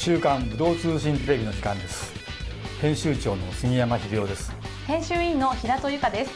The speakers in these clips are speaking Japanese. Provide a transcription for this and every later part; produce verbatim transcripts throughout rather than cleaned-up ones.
週刊武道通信テレビの時間です。編集長の杉山秀夫です。 編集員の平戸由香です。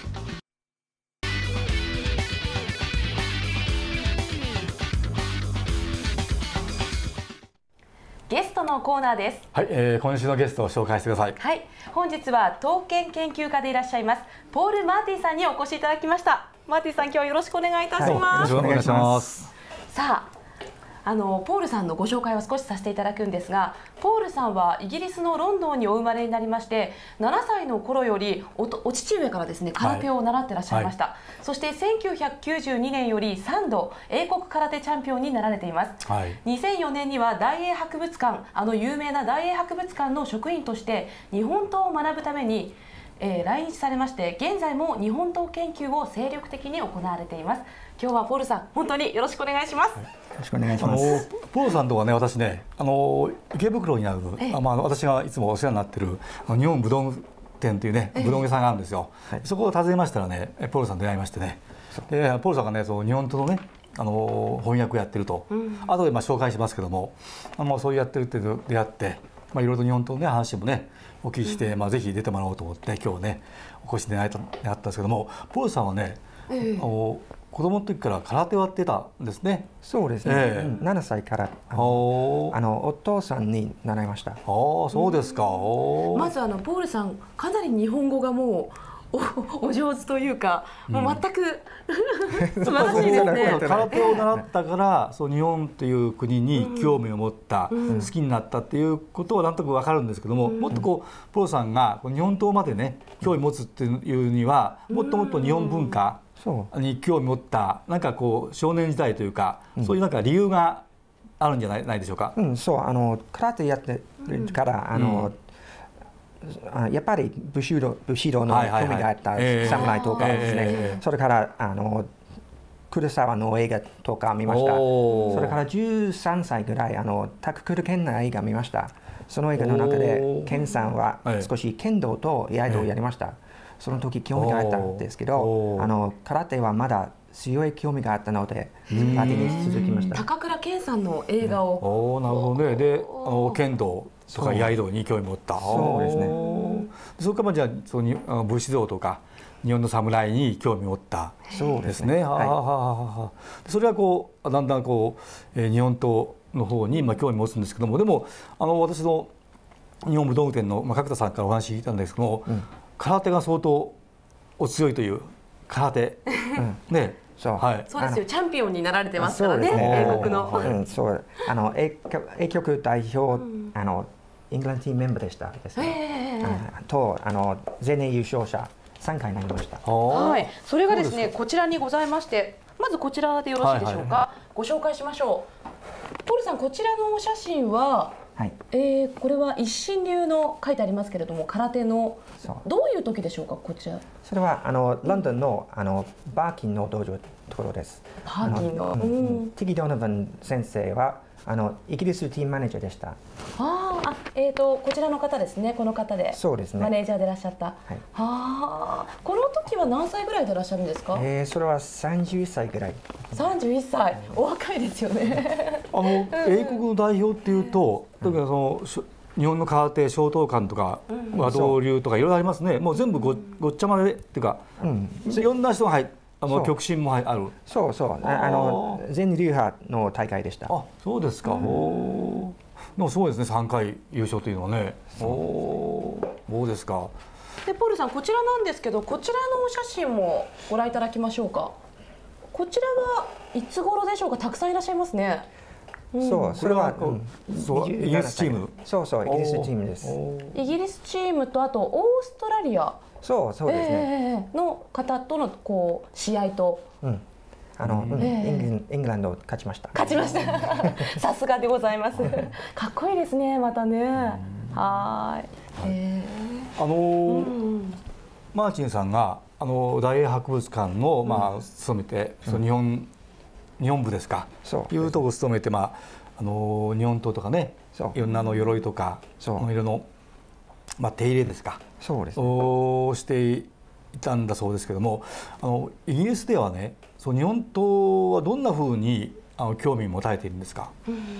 ゲストのコーナーです。 はい、えー、今週のゲストを紹介してください。 はい、本日は刀剣研究家でいらっしゃいますポール・マーティンさんにお越しいただきました。マーティンさん、今日はよろしくお願いいたします。 はい、よろしくお願いします。 さあ、あのポールさんのご紹介を少しさせていただくんですが、ポールさんはイギリスのロンドンにお生まれになりまして、ななさいの頃より お, お父上からですね空手を習ってらっしゃいました、はいはい、そしてせんきゅうひゃくきゅうじゅうにねんよりさんど英国空手チャンピオンになられています、はい、にせんよねんには大英博物館、あの有名な大英博物館の職員として日本刀を学ぶためにえー、来日されまして、現在も日本刀研究を精力的に行われています。今日はポールさん、本当によろしくお願いします。はい、 よろしくお願いします。 ポールさんとはね、私ね、あの池袋にある、ええ、あまあ、私がいつもお世話になっている日本武道店というね、武道家さんがあるんですよ。ええ、そこを訪ねましたらね、ポールさんと出会いましてね、でポールさんがね、その日本刀のね、あの翻訳をやってると、うん、後でまあ紹介しますけども、あのそういうやってるって出会って、まあ、いろいろと日本刀の、ね、話もねお聞きして、うん、まあ、ぜひ出てもらおうと思って今日ねお越しになったんですけども、ポールさんはね、ええ、あの子供の時から空手をやってたんですね。 そうですね、ええ、ななさいからあのあのお父さんに習いました。ああ、 そうですか。 うん、まずあのポールさん、かなり日本語がもう お, お上手というか、もう全く、うん、素晴らしいですね。 空手を習ったからそう日本という国に興味を持った、うん、好きになったっていうことはなんとなく分かるんですけども、うん、もっとこうポールさんが日本刀までね興味を持つっていうには、もっともっと日本文化に興味を持ったなんかこう少年時代というか、うん、そういうなんか理由があるんじゃない、ないでしょうか。 うん、そう、あの空手やってるから、うん、あの、うん、やっぱり武士道、武士道の興味があった侍とかですね、えー、それからあの黒沢の映画とか見ました。それからじゅうさんさいぐらいあのタククル剣の映画見ました。その映画の中で剣さんは少し剣道と居合道をやりました。その時興味があったんですけど、あの空手はまだ強い興味があったので空手に続きました。 高倉健さんの映画を、 おー、なるほどね。で、あの剣道とか居合道に興味を持った。 そうですね。 それからじゃあその武士道とか日本の侍に興味を持ったですね。それはこうだんだんこう、えー、日本刀の方にまあ興味を持つんですけども、でもあの私の日本武道具店の、まあ、角田さんからお話聞いたんですけども、うん、空手が相当お強いという空手、うん、ね。 そう、はい、そうですよ。チャンピオンになられてますからね、英国の。 うん、そう、あの英国代表、うん、あのイングランドチームメンバーでしたですね。えー、とあの前年優勝者さんかいになりました。 はい、それがですね、こちらにございまして、まずこちらでよろしいでしょうか。ご紹介しましょう。ポールさん、こちらのお写真は、はい、えー、これは一心流の書いてありますけれども、空手のどういう時でしょうか、こちら。 それはあのロンドンのあのバーキンの道場のところです。 バーキンの、 ティギ・ドノヴァン先生はあのイギリスチームマネージャーでした。 ああ、えーとこちらの方ですね。この方で。 そうですね。 マネージャーでいらっしゃった。はい。ああ、この時は何歳ぐらいでいらっしゃるんですか。 えー、それはさんじゅういっさいぐらい。 さんじゅういっさい、お若いですよね。 あの英国の代表っていうと、だからその日本の空手、松濤館とか和道流とかいろいろありますね。もう全部 ご, ごっちゃまでっていうか、うん、いろんな人が入って。あの極真もある。 そうそう。あの全流派の大会でした。 あ、そうですか。うん、おでもすごいですね。さんかい優勝というのはね。おお、そうですか。 で、ポールさん、こちらなんですけど、こちらのお写真もご覧いただきましょうか。こちらはいつ頃でしょうか。たくさんいらっしゃいますね。 うん、そう、それは、うん、 そうイギリスチーム。 そうそう、イギリスチームです。 イギリスチームとあとオーストラリア。 そうそうですね。 えー、の方とのこう試合と、 うん、あの、うん、えー、イングランド勝ちました。 勝ちました。さすがでございます。かっこいいですね。またね。はい。えー、あのーうん、マーチンさんがあの大英博物館のまあ勤めて、うん、その日本日本部ですか。そういうところを勤めて、まああのー、日本刀とかね、いろんなの鎧とか、いろのまあ手入れですか。 そうですね、 をしていたんだそうですけども、あのイギリスではね、そう日本刀はどんなふうにあの興味を持たれているんですか。 うん、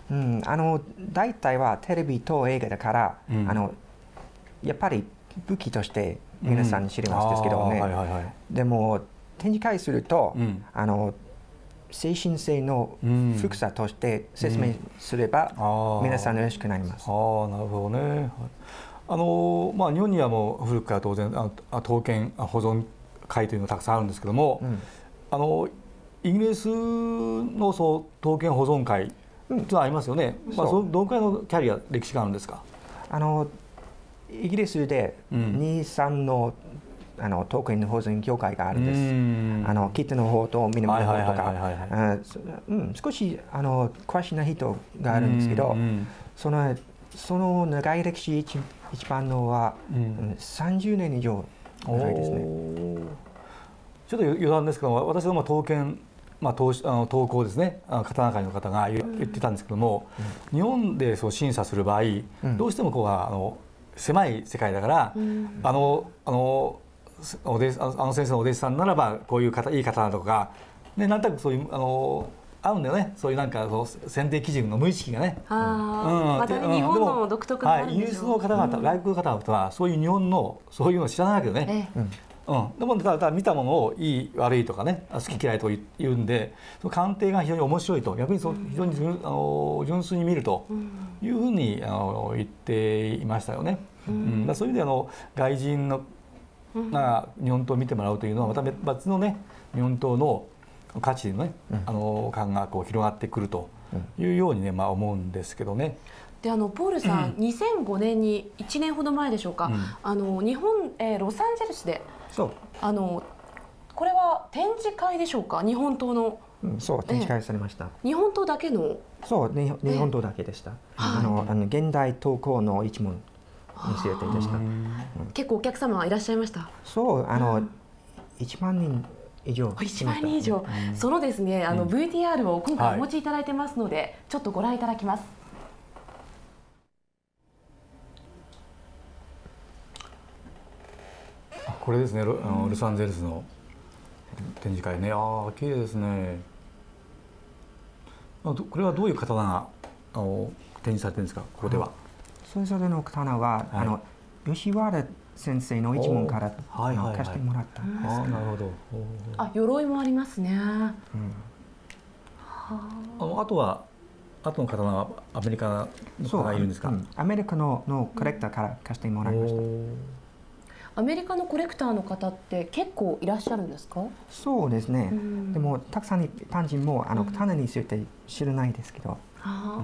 うん、あの大体はテレビと映画だから、うん、あのやっぱり武器として皆さん知りますですけどね、でも展示会すると、うん、あの精神性の複雑として説明すれば、うん、皆さん嬉しくなります。 ああ、なるほどね。あのまあ、日本にはもう古くから当然あ刀剣保存会というのがたくさんあるんですけども、うん、あのイギリスのそう刀剣保存会というのはありますよね。うん、まあ、そのどのくらいのキャリア歴史があるんですか。 あのイギリスでに、さんのあの刀剣保存協会があるんです。あの北の方と南の方とか、少しあの詳しいな人があるんですけど、そのその長い歴史一一番のは、うん、さんじゅうねん以上長いですね。 ちょっと余談ですけど、私のまあ刀剣、まあ、刀あの刀工ですね、刀会の方が言ってたんですけども、うん、日本でそう審査する場合、うん、どうしてもこうあの狭い世界だから、うん、あのあのお弟子あの先生のお弟子さんならばこういう方いい刀とか、ね、なんとなくそういうあの合うんだよね。そういうなんかその選定基準の無意識がね。 あ、うん、また日本の独特のあるんでしょう。 はい、イギリスの方々、うん、外国の方々はそういう日本のそういうのを知らないわけどね。ええ、うん、でもただ見たものをいい悪いとかね、好き嫌いと言うんで、その鑑定が非常に面白いと、逆にそ非常にあの純粋に見るというふうにあの言っていましたよね。うん、だそういう意味であの外人のが日本刀を見てもらうというのはまた別のね日本刀の価値のね、うん、あの感がこう広がってくるというようにね、まあ、思うんですけどね。 であのポールさん、うん、にせんごねんにいちねんほど前でしょうか、うん、あの日本、えー、ロサンゼルスでそうあのこれは展示会でしょうか、日本刀の、 うん、そう展示会されました。 えー、日本刀だけのそう日本刀だけでした。えー、あのあの現代刀工の一門についてでした。うん、 結構お客様いらっしゃいました。 そうあの、うん、いちまんにん以上いちまんにん以上、うん、そのですねあの ブイティーアール を今回お持ちいただいてますので、はい、ちょっとご覧いただきます。 これですね、ロ, あのロサンゼルスの展示会ね。ああ綺麗ですね。これはどういう刀があの展示されてるんですか、ここでは。 それぞれの刀は、はい、あの吉原先生の一門から貸してもらったんです。 あ、なるほど。 あ、鎧もありますね。うん、あのあとは後の刀はアメリカの方がいるんですか。うん、 アメリカののコレクターから貸してもらいました。 アメリカのコレクターの方って結構いらっしゃるんですか。 そうですね。うん、でもたくさん一般人もあの刀について知らないですけど。あ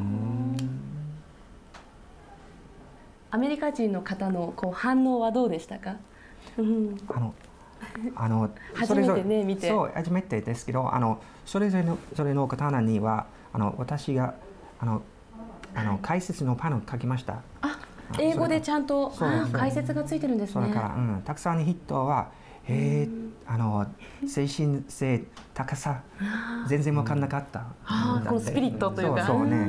アメリカ人の方のこう反応はどうでしたか。うん、 あのあの初めてね見て。 そう初めてですけど、あのそれぞれのそれの刀にはあの私があのあの解説のパンを書きました。 あ、英語でちゃんと解説がついてるんですね。 それから、うん、たくさんの人は、えー、あの精神性高さ全然分かんなかった。 あ、このスピリットというか。 そうそうね。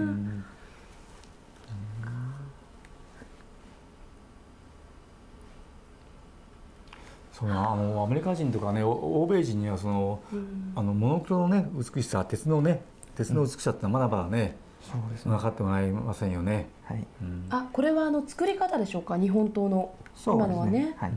そうあのアメリカ人とかね、欧米人にはその、うん、あのモノクロのね美しさ、鉄のね鉄の美しさってのはまだまだね、そうですね、分かってもらえませんよね。 はい。 うん、あ、これはあの作り方でしょうか、日本刀の今のはね。はい。へ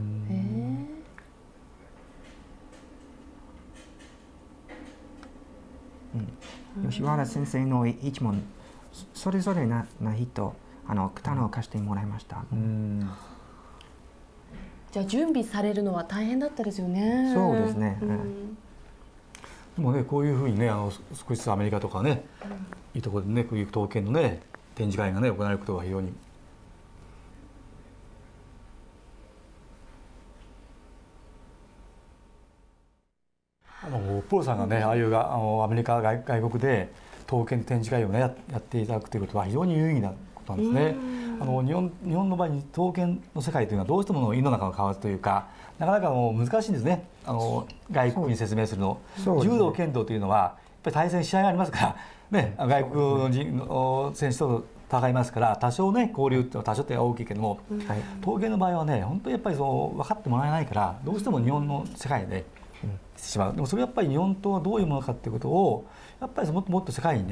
え。うん。吉原先生の一門それぞれなな人あの刀を貸してもらいました。うん。 じゃあ準備されるのは大変だったですよね。 そうですね。うん、 でもねこういうふうにねあの少しずつアメリカとかね、うん、いいところでねこういう刀剣のね展示会がね行われることが非常にあのポールさんがねああいうがあのアメリカ外外国で刀剣展示会をねやっていただくということは非常に有意義なことなんですね。あの日本日本の場合に刀剣の世界というのはどうしても井の中の蛙というかなかなかもう難しいんですね。あの外国に説明するの、柔道剣道というのはやっぱり対戦試合がありますからね、外国の人の選手と戦いますから多少ね交流って多少って大きいけども、はい、刀剣の場合はね本当にやっぱりそう分かってもらえないからどうしても日本の世界でしてしまう。でもそれやっぱり日本刀はどういうものかっていうことをやっぱりもっともっと世界にね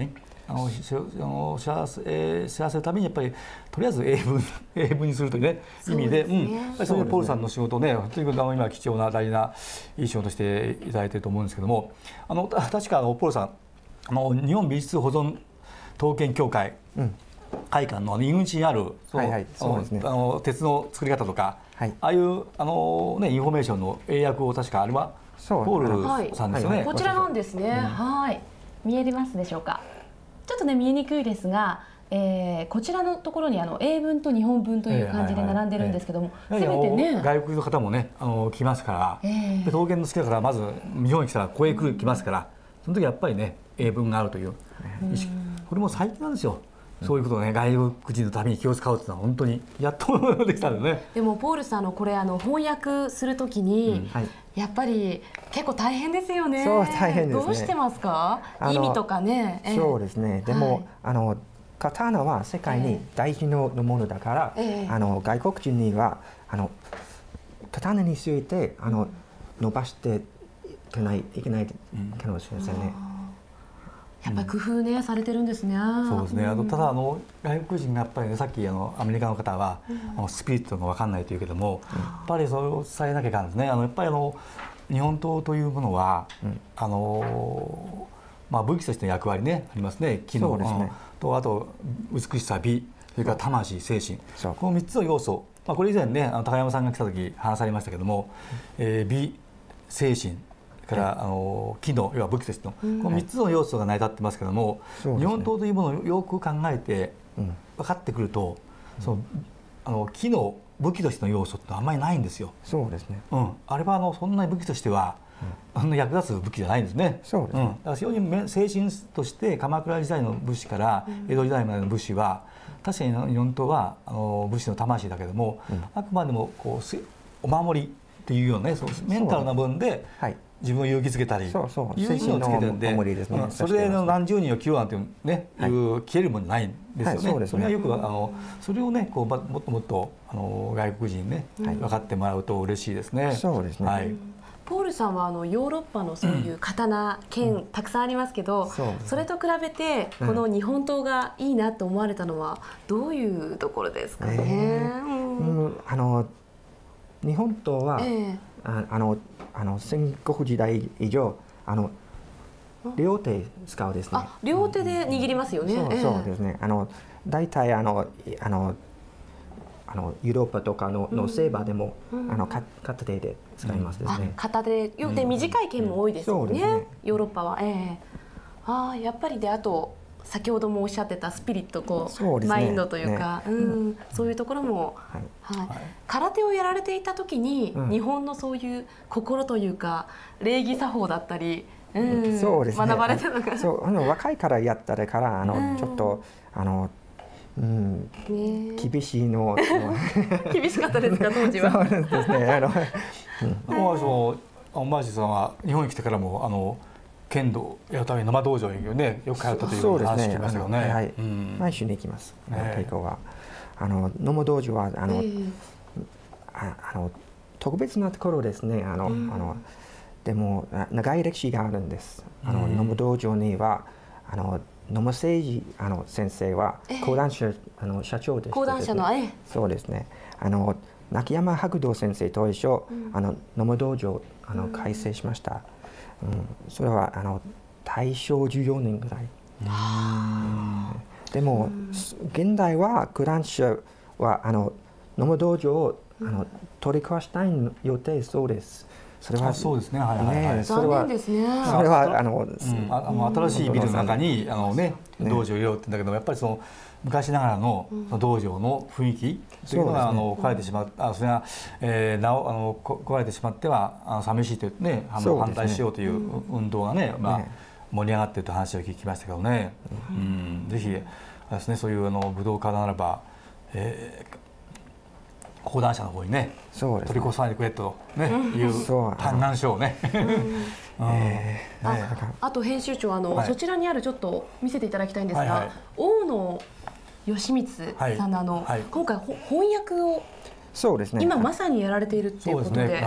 あのしあの知らせ、えー、知らせるためにやっぱりとりあえず英文英文にするというね意味で、うん、やっぱりそういうポールさんの仕事をね本当にあの今貴重な大事ないい仕事していただいていると思うんですけども、あの確かあのポールさんあの日本美術保存統計協会、うん、会館の入り口にある鉄の作り方とか、はい、ああいうあの、ね、インフォメーションの英訳を確かあれはポールさんですよね。 はい、こちらなんですね、うん、はい見えますでしょうか。ちょっとね見えにくいですが、えー、こちらのところにあの英文と日本文という感じで並んでるんですけども、せめてね外国の方もねあの来ますから、えー、陶芸の好きだからまず日本に来たらここへ来る来ますから、その時やっぱりね英文があるという意識、これも最近なんですよ。そういうことをね外国人のために気を使うっていうのは本当にやっとできたんですね。 でもポールさんのこれあの翻訳するときに、うんはい、やっぱり結構大変ですよね。 そう大変ですね。 どうしてますか？意味とかね。 えー、そうですね。でも、はい、あの刀は世界に大事なものだから、えー、あの外国人にはあの刀についてあの伸ばしていけないいけないかもしれませんね。 やっぱり工夫ねされてるんですね。 そうですね。あのただあの外国人がやっぱりねさっきあのアメリカの方は、うん、あのスピリットが分かんないというけども、うん、やっぱりそれを伝えなきゃいけないんですね。あのやっぱりあの日本刀というものは、うん、あのまあ武器としての役割ねありますね。機能ですね。とあと美しさ美それから魂精神このみっつの要素。まあこれ以前ねあの高山さんが来た時話されましたけども、うん、えー、美精神からあの機能要は武器としてのこのみっつの要素が成り立ってますけども、はい、日本刀というものをよく考えて分かってくると、うん、そのあの機能武器としての要素ってあんまりないんですよ。 そうですね。 うん、あれはあのそんなに武器としては、うん、あんな役立つ武器じゃないんですね。 そうですね。うん、だから非常に精神として鎌倉時代の武士から江戸時代までの武士は、うん、確かに日本刀はあの武士の魂だけども、うん、あくまでもこうお守りっていうようなねそうメンタルな部分で、はい、自分を勇気づけたり、そうそういうのをつけてるんで、ね、それで何十人を切るなんてね、はい、いう消えるもんないんですよね。はい、そうですね。それはよくあのそれをねこうもっともっとあの外国人にね、はい、分かってもらうと嬉しいですね。 そうですね。はい。 ポールさんはあのヨーロッパのそういう刀、剣、うん、たくさんありますけど、そ, それと比べてこの日本刀がいいなと思われたのはどういうところですかね。えーうん、あの日本刀は、えー、あ, あのあの戦国時代以上あの両手使うですね。 あ、両手で握りますよね。 そう、そうですね。あの大体あのあのあのヨーロッパとかののセーバーでも、うん、あのか片手で使いますですね。 片手で短い剣も多いですよね。うん、ねヨーロッパは。ええー、ああやっぱりであと先ほどもおっしゃってたスピリットこう、ね、マインドというか、ね、うん、そういうところも、はいはい、空手をやられていた時に、うん、日本のそういう心というか礼儀作法だったり、うん、そうですね、学ばれたのか。 そうあの若いからやったからあの、うん、ちょっとあの、うん、ね、厳しいの厳しかったですか当時は。 そうですね。あの、 うん、もうそのマーシーさんは日本に来てからもあの剣道やるために生道場にねよく通ったという話聞きましたよね。 はい、うん、毎週に行きます。稽古はあの野茂道場はあの、えー、あ, あの特別なところですね。あの、うん、あのでも長い歴史があるんです。あの、うん、野茂道場にはあの野茂誠二あの先生は講談社、えー、あの社長でした、ね。 講談社の、えー、 そうですね。あの中山白道先生と一緒、うん、あの野茂道場あの開設しました。うん、それはあの大正じゅうよねんぐらい。でも現代は九蘭社はあの野茂道場をあの取り壊したい予定そうです。それはそうですね。はいはいはい。 残念ですね。 それはあの、うん、 あの新しいビルの中にあのね道場を入れようって言うんだけどやっぱりその昔ながらの道場の雰囲気というのがあの壊れてしまう、あそれが、えー、なおあの壊れてしまってはあの寂しいというね反対しようという運動がね、まあ盛り上がっているという話を聞きましたけどね。うん、ぜひですねそういうあの武道家ならば、えー、講談社の方にね取り越さないでくれとねいう嘆願書をね。 あと編集長あの、はい、そちらにあるちょっと見せていただきたいんですが、はいはい、大野義満さんの、はいはい、今回翻訳をそうですね、 今まさにやられているということで、 そうですね、はい、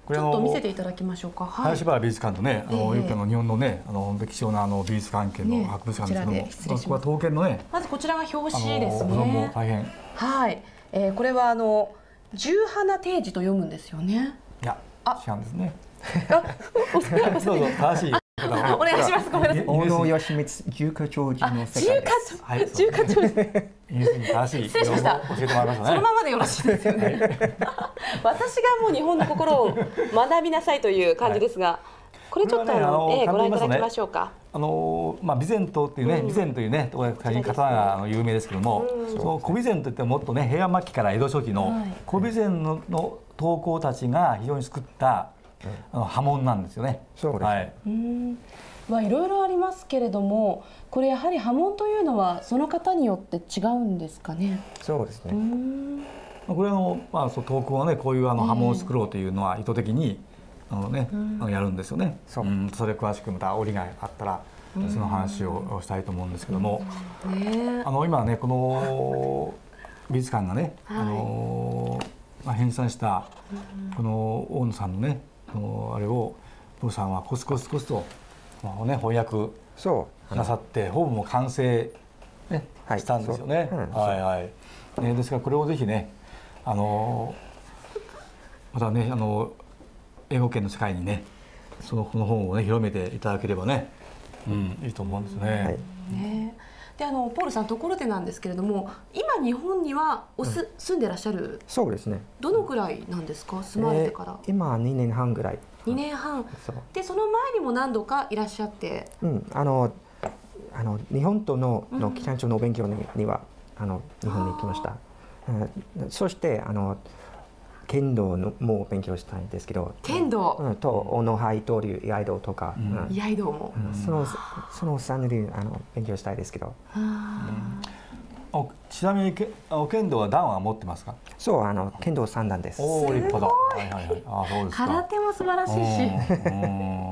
ちょっと見せていただきましょうか。 林原美術館とね、あのよくあの日本のね、あの貴重なあの美術関係の博物館ですけども、ここは刀剣のね、 まずこちらが表紙ですね。 も大変。 はい、えー、これはあの十花定治と読むんですよね。 いや、違うんですね。 あ、 どうぞ正しい。 お願いします。ごめんなさい。 小野義満重課長寺の世界です。 はい、重課長寺。 正しい。 失礼しました。 教えてもらいましたね。 そのままでよろしいですよね。私がもう日本の心を学びなさいという感じですが、これちょっとあのえご覧いただきましょうか。 あのまあ備前刀っていうね、備前というね、大変刀が有名ですけども、その古備前といってもっとね、平安末期から江戸初期の古備前のの刀工たちが非常に作ったあの刃文なんですよね。 そうです。 はい。 うん。まあいろいろありますけれども、これやはり刃文というのはその方によって違うんですかね。 そうですね。 うん。 これのまあそう刀工はね、こういうあの刃文を作ろうというのは意図的にあのね、あのやるんですよね。そう。うん、それ詳しくまた折があったらその話をしたいと思うんですけども、 ね、 あの今ねこの美術館がね、はい、あのまあ編纂したこの大野さんのね、このあれをポールさんはコツコツコツとまあね翻訳なさって、ほぼもう完成ね、はい、したんですよね。うん、はいはい。ね、ですからこれをぜひね、あのまたねあの英語圏の世界にね、そのこの本をね広めていただければね、うん、いいと思うんですね。はい、 ね。であのポールさん、ところでなんですけれども、今日本にはおす、うん、住んでらっしゃる。 そうですね。 どのくらいなんですか、住まれてから。 えー、今にねんはんぐらい。 にねんはん。そでその前にも何度かいらっしゃって。 うん、あのあの日本とのの機関長の勉強に、にはあの日本に行きました。うん、そしてあの剣道のも勉強したいんですけど、 剣道、 うん、と小野ハイ刀流居合道とか、 うん、居合道も、 うん、そのその三人あの勉強したいですけど。うん、 ちなみにけあの剣道は段は持ってますか？ そう、あの剣道三段です。 おお、立派だ。はいはいはい。あ、そうですか。 空手も素晴らしいし。 うん、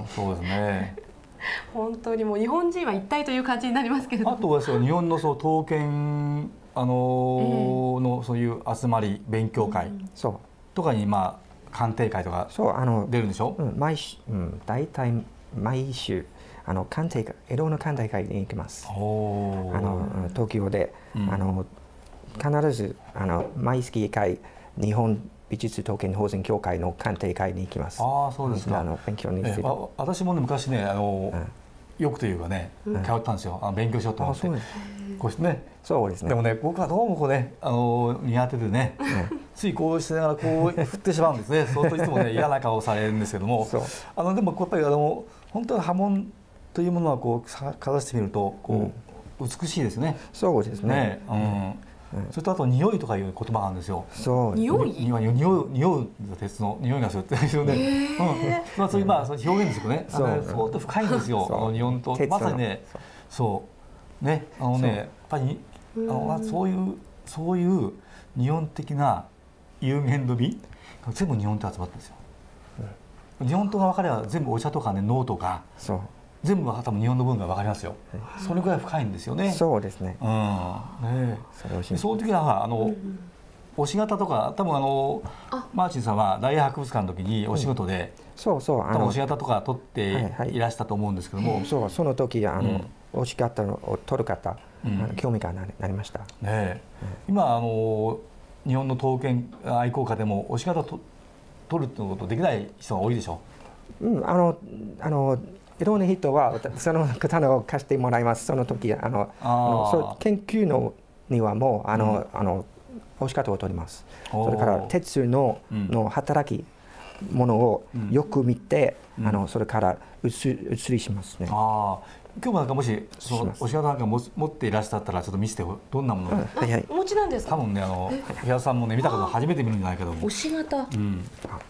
そうですね。 本当にもう日本人は一体という感じになりますけれども。 あとはですよ、日本のそう刀剣あのー、のそういう集まり勉強会とかにまあ鑑定会とか出るんでしょ？ うん、毎週、うん、大体毎週あの鑑定会、江戸の鑑定会に行きます。あの東京で、うん、あの必ずあの毎月いっかい日本美術刀剣法人協会の鑑定会に行きます。 ああ、そうですか。 あの勉強にして、 あ、私もね昔ねあの、うん、よくというかね、うん、通ったんですよ。あの勉強しようと思って。こうしてね。 そうですね。 でもね、僕はどうもこうね、あの苦手でね、うん、ついこうしながらこう振ってしまうんですね。そうするといつもね嫌な顔されるんですけども、あのでもやっぱりあの本当に刃文というものはこうかざしてみるとこう、うん、美しいですね。 そうですね。 ね、うん。うん、それとあと匂いとかいう言葉があるんですよ。 そう。 匂い？ 匂い匂う匂う鉄の匂いがするってですよね。うん。まあそういうまあそう表現ですよね。そう。相当深いんですよ。あの日本とまさにね、そうねあのねやっぱりあのそういうそういう日本的な有限度美全部日本って集まってるんですよ。うん、日本刀が分かれば全部お茶とかね能とか。そう。全部は多分日本の文化が分かりますよ。それぐらい深いんですよね。 そうですね。 うん。ね。その時はあの押し型とか多分あのマーチンさんは大英博物館の時にお仕事で、 そうそうあの押し型とか取っていらしたと思うんですけども、 そうその時あの押し型を取る方興味がなりました。 ね。今あの日本の刀剣愛好家でも押し型と取るってことできない人が多いでしょ。 うん、あのあの。いろんな人はその刀を貸してもらいます。その時あのあのそう研究のにはもうあの、うん、あの押し方を取ります。それから鉄の、うん、の働きものをよく見て、うん、あのそれから写りしますね。 ああ、今日もなんかもしその押し方なんかも持っていらっしゃったらちょっと見せて、どんなもの？ うんはいはい、お持ちなんですか？ 多分ねあの部屋さんもね見たこと初めて見るんじゃないけども。 押し型。うん。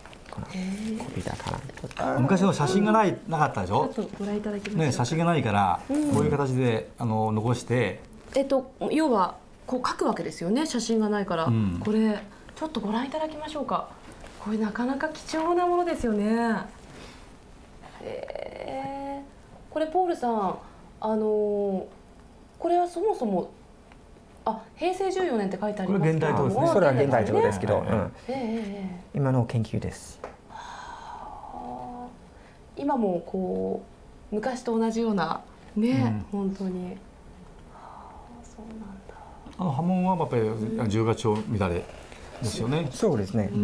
昔の写真がないなかったでしょ。 ご覧いただきます。 ね、写真がないからこういう形であの残して、 えっと要はこう書くわけですよね。写真がないから、うん、これちょっとご覧いただきましょうか。これなかなか貴重なものですよね。えー、これポールさん、あのー、これはそもそもあ平成じゅうよねんって書いてありますけど、 これ現代刀ですね。それは現代刀ですけど、 今の研究です。 今もこう昔と同じようなね、うん、本当に、はあ、そうなんだ。 あの波紋はやっぱり十月町乱れですよね。 そうですね。うん、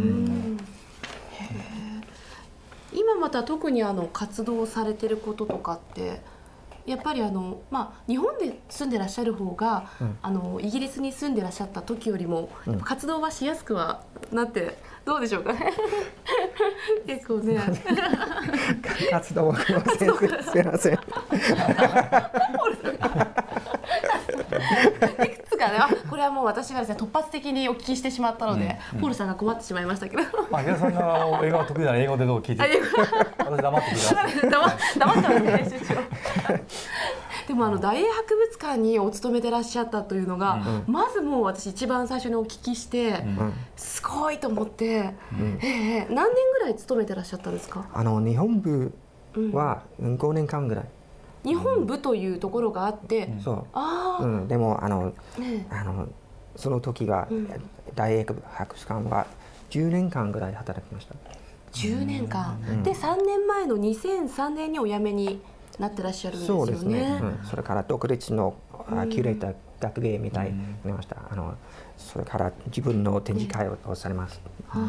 今また特にあの活動されてることとかってやっぱりあの、まあ、日本で住んでらっしゃる方が、うん、あのイギリスに住んでらっしゃった時よりも、うん、活動はしやすくはなってどうでしょうかね結構ね活動はすみませんいくつかね、これはもう私がですね突発的にお聞きしてしまったので、うんうん、ポールさんが困ってしまいましたけど、 まあ、皆さんが英語が得意なら英語でどう聞いて私黙ってください黙ってますね編集長でもあの大英博物館にお勤めてらっしゃったというのが、うん、まずもう私一番最初にお聞きして、うん、すごいと思って、うん、えー、何年ぐらい勤めてらっしゃったんですか？ あの日本部はごねんかんぐらい、 日本部というところがあって、うん、 そう、あ、うん、でもあの、ね、あのその時は、うん、大英博物館はじゅうねんかんぐらい働きました。 じゅうねんかん、うん、でさんねんまえのにせんさんねんにお辞めになってらっしゃるんですよね。そうですね、うん、 それから独立の、うん、キュレーター学芸みたいになりました、うん、あのそれから自分の展示会をされます、 うん、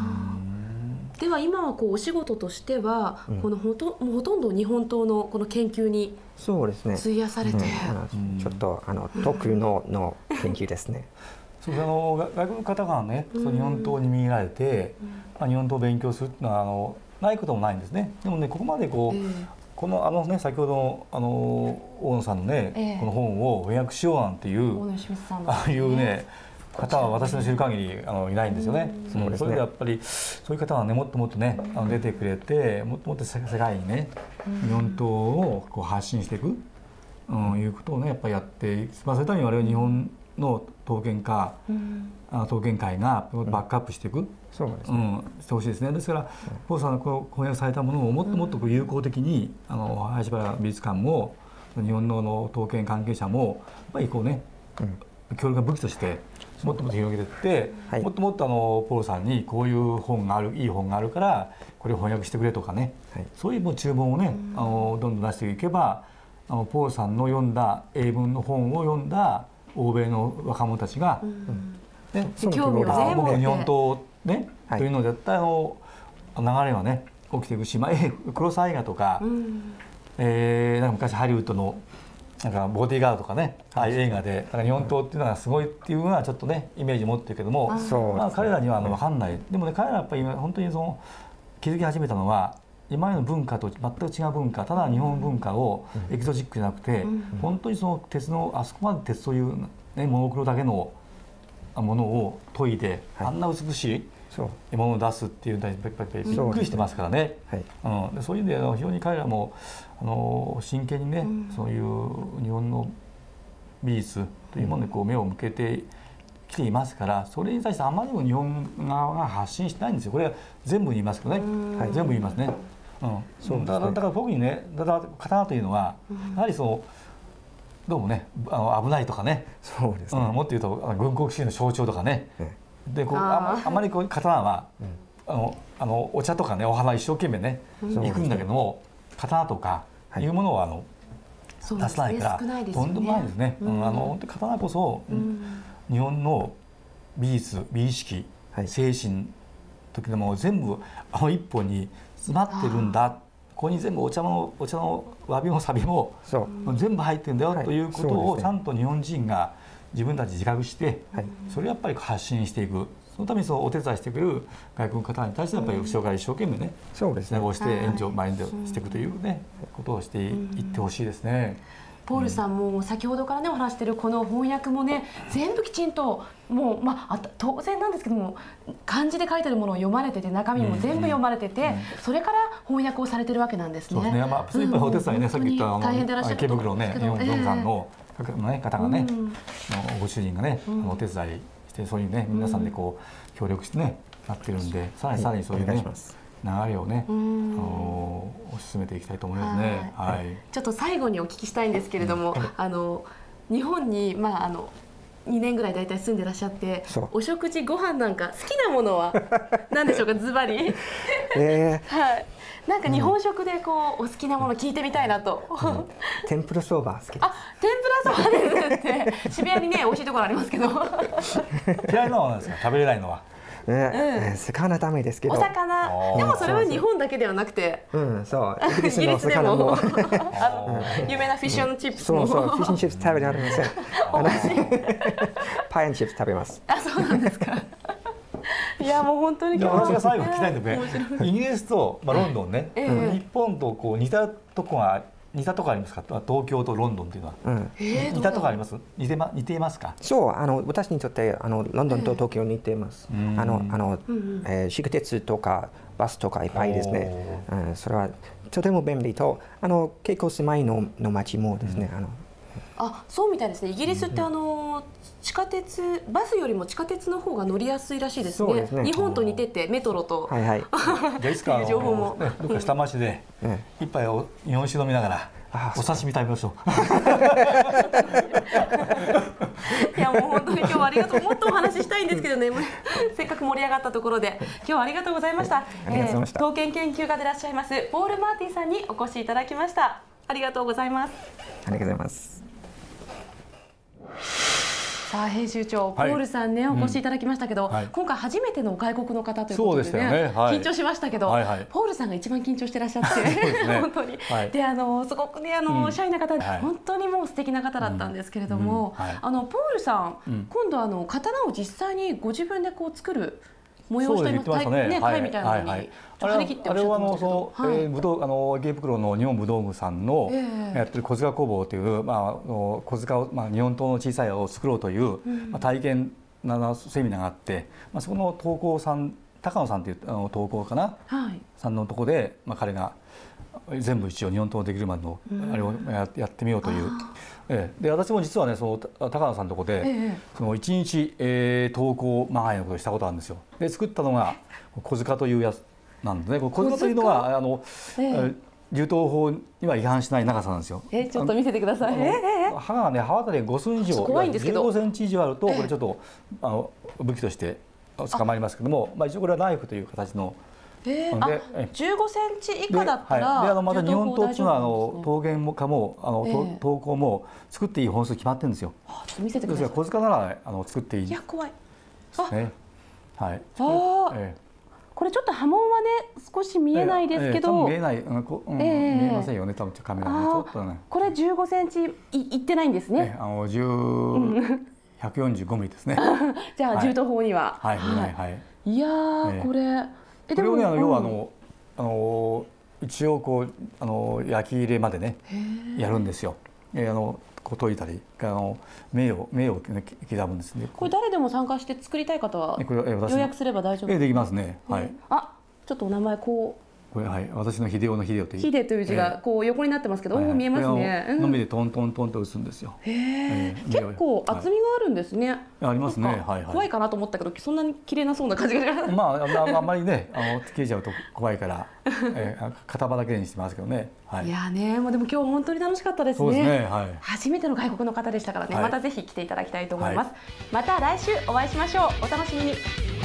では今はこうお仕事としては、うん、このほと、もうほとんど日本刀のこの研究に費やされて、 うんうん、ちょっとあの特有のの研究ですね。 そう、あの外国の方がね、その日本刀に見入られて、うん、まあ、日本刀を勉強するっていうのはあのないこともないんですね。でもね、ここまでこう、えーこのあのね、先ほどのあの大野さんのね、ええ、この本を翻訳しようなんていうああいうね方は私の知る限りあのいないんですよね。うん、それでやっぱりそういう方はねもっともっとねあの出てくれてもっともっと世界にね日本刀をこう発信していく、うん、いうことをねやっぱりやって、まあ、そのために我々日本の刀剣家、うん、刀剣会がバックアップしていく。 そうですね、 うん、してほしいですね。ですから、ポールさんのこの翻訳されたものをもっともっとこう有効的に、あの林原美術館も日本の刀剣関係者もやっぱりこうね、うん、協力の武器としてもっともっと広げていって、はい、もっともっとあのポールさんにこういう本がある、いい本があるからこれを翻訳してくれとかね、はい、そういう注文をね、あのどんどん出していけば、あのポールさんの読んだ英文の本を読んだ欧米の若者たちが、うんね、 興味を全部持って日本刀ね、はい、というので絶対あの流れはね起きていくし、まあ、黒沢映画とか、うん、えー、なんか昔ハリウッドのなんかボディーガードとかね、ああいう映画でなんか日本刀っていうのがすごいっていうのはちょっとねイメージ持ってるけども、まあ、彼らにはあの分かんない。でもね、彼らはやっぱり今本当にその気づき始めたのは今までの文化と全く違う文化、ただ日本文化をエキゾチックじゃなくて、うん、本当にその鉄のあそこまで鉄という、ね、モノクロだけのものを研いで、はい、あんな美しいものを出すっていうのにやっぱりびっくりしてますからね。そう、はい、うん、でそういう意味で非常に彼らもあの真剣にね、うん、そういう日本の美術というものにこう目を向けてきていますから、それに対してあまりにも日本側が発信してないんですよ。これは全部言いますけどね、はい、全部言いますね。うん、そうですね。だから、だから僕にね、だから刀というのは、うん、やはりそのどうもね、あの危ないとかね、 そうですね、 うん、もっと言うと軍国主義の象徴とかね、でこう あ, あまりこう刀は、うん、あのあのお茶とかねお花一生懸命ね、うん、行くんだけども、刀とかいうものはあの、はい、出さないから、ね、とんでもないですね。うん、あの刀こそ、うん、日本の美術美意識、はい、精神時でも全部あの一本に詰まってるんだ。ここに全部お茶のお茶の詫びもサビも全部入ってるんだよ、はい、ということをちゃんと日本人が自分たち自覚して、はい、それをやっぱり発信していく。そのためにそのお手伝いしてくれる外国の方に対してやっぱり後ろから一生懸命ね、そうですね、をして援助マインドしていくというね、ことをしていってほしいですね。 ポールさんも先ほどからねお話しているこの翻訳もね全部きちんともう、まあ、当然なんですけども漢字で書いてあるものを読まれてて中身も全部読まれてて、うんうん、それから翻訳をされてるわけなんですね。 そうですね、まあ、それやっぱりお手伝いね、うん、さっき言ったあの池袋ね日本不動産の方がね、うん、ご主人がね、うん、お手伝いしてそういうね皆さんでこう協力してねなってるんで、さらにさらにそういうね、はい流れをね、あの推し進めていきたいと思いますね。はい、はい、 ちょっと最後にお聞きしたいんですけれども、うん、あの日本にまああのにねんぐらい大体住んでらっしゃって、お食事ご飯なんか好きなものは何でしょうかズバリ。えー、はい。 なんか日本食でこうお好きなもの聞いてみたいなと。 天ぷらそば好きです。 あ、天ぷらそばですって。渋谷にね美味しいところありますけど。 嫌いなのは何ですか？食べれないのは。 ね、魚ダメですけど。 お魚。でもそれは日本だけではなくて。 うん、そう。イギリスの魚も。 有名なフィッシュ&チップスも。 そうそう、フィッシュ&チップス食べられません。パイ&チップス食べます。 あ、そうなんですか。いやもう本当に今日私が最後聞きたいんだけど、イギリスとまあロンドンね、日本とこう似たとこが似たとこありますか？東京とロンドンっていうのは、うん、似たとこあります？似てま似ていますか？ そう、あの私にとってあのロンドンと東京似ています。えー、あのあの、えー、地下鉄とかバスとかいっぱいですね。うん、それはとても便利と、あの結構狭いのの街もですね。うん、あのあ、そうみたいですね。イギリスってあの地下鉄バスよりも地下鉄の方が乗りやすいらしいですね。ですね、日本と似ててメトロと。 はいはい。 じゃあいつか情報もどっか下町で一杯お日本酒飲みながらお刺身食べましょう。 いやもう本当に今日はありがとう。もっとお話ししたいんですけどね。せっかく盛り上がったところで今日はありがとうございました。刀剣研究家でいらっしゃいますポール・マーティンさんにお越しいただきました。ありがとうございます。 ありがとうございます。 さあ編集長、ポールさんね、はい、お越しいただきましたけど、うん、はい、今回初めての外国の方ということでね、ね、はい、緊張しましたけど、はいはい、ポールさんが一番緊張してらっしゃってね、本当に、はい、であのすごくねあの、うん、シャイな方で、はい、本当にもう素敵な方だったんですけれども、うん、はい、あのポールさん、うん、今度あの刀を実際にご自分でこう作る催しています。ね、ね、会みたいなのに、はいはい、あれはあれはあのその、はい、えー、武道あの池袋の日本武道具さんの、えー、やってる小塚工房というまああの小塚をまあ日本刀の小さい矢を作ろうという、うん、まあ体験なセミナーがあって、まあそこの投稿さん高野さんというあの投稿かな、はい、さんのとこでまあ彼が全部一応日本刀できるまでのあれをや、やってみようという。ええ、で私も実はねその高野さんのとこで、ええ、その一日、えー、投稿まがいのことをしたことあるんですよ。で作ったのが小塚というやつなんでね。小塚というのがあの、ええ、銃刀法には違反しない長さなんですよ。 えー、ちょっと見せてください。 刃がね刃渡りご寸以上、じゅうごセンチ以上あるとこれちょっと、ええ、あの武器として捕まりますけども、まあ一応これはナイフという形の。 えー、あじゅうごセンチ以下だったら、 はい、であのまた日本刀っていうのはあの刀剣もかもあの、えー、刀工も作っていい本数決まってるんですよ。 あ、ちょっと見せてください。 小塚ならあの作っていい。 いや怖い。 あ、ね、はい。 あ、えー、これちょっと波紋はね少し見えないですけど、えーえー、 見えない、うんこうん、えー、見えませんよね多分カメラねちょっとね。 これじゅうごセンチいいってないんですね。 えー、あのじゅうひゃくよんじゅうごミリですね。 じゃあ銃刀法には。 はいはいはい。 いやーこれ。 これをねあの要はあのあの一応こうあの焼き入れまでねやるんですよ。えー、あのこう研いだりあの目を目を、ね、刻むんですね。 これ誰でも参加して作りたい方は予約すれば大丈夫ですか？ えー、できますね。はい。 あ、ちょっとお名前こう。 これはい私の秀夫の秀夫という秀という字がこう横になってますけど、おお見えますね。 のみでトントントンと打つんですよ。 へえ。結構厚みがあるんですね。 ありますね。はいはい。 怖いかなと思ったけどそんなに綺麗なそうな感じがします。 まああんまりねあの切れちゃうと怖いから片刃だけにしてますけどね。 いやねもうでも今日本当に楽しかったですね。 そうですね。はい。 初めての外国の方でしたからね。またぜひ来ていただきたいと思います。また来週お会いしましょう。お楽しみに。